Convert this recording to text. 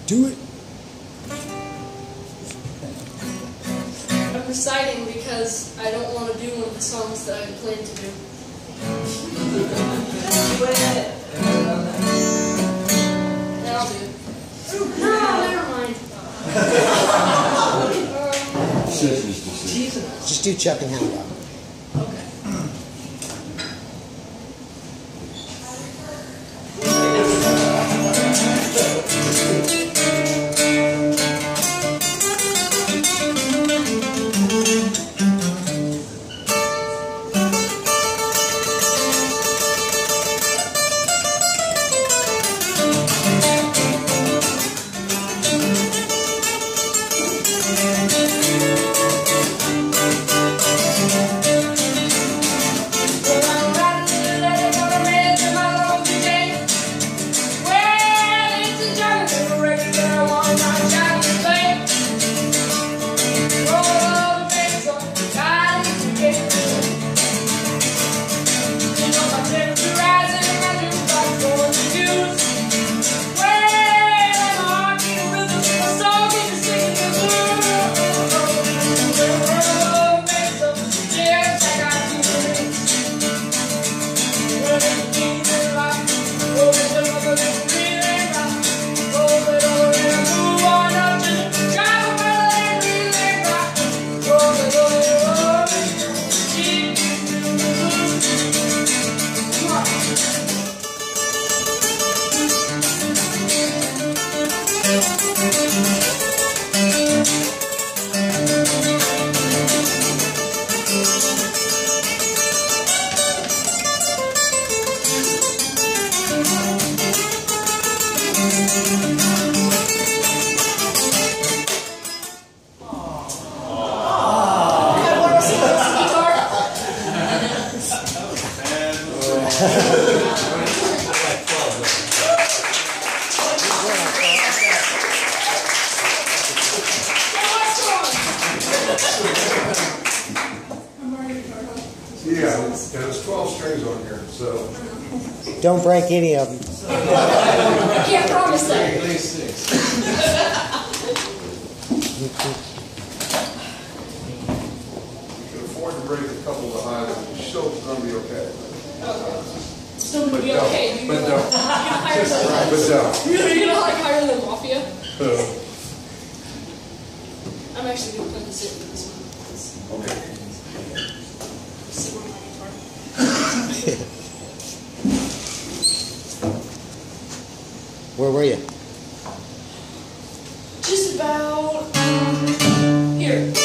Do it. I'm reciting because I don't want to do one of the songs that I planned to do. Then I'll do it. No, never mind. Just do Chuck and Hound Dog. Okay. Yeah, there's 12 strings on here, so. Don't break any of them. I can't promise that. At least 6. You can afford to break a couple of the highs, you're still going to be okay. Still gonna be okay. But don't. Hire them. But don't. You're gonna like hire the mafia. I'm actually gonna play the zip for this one. Okay. See where my guitar. Where were you? Just about here.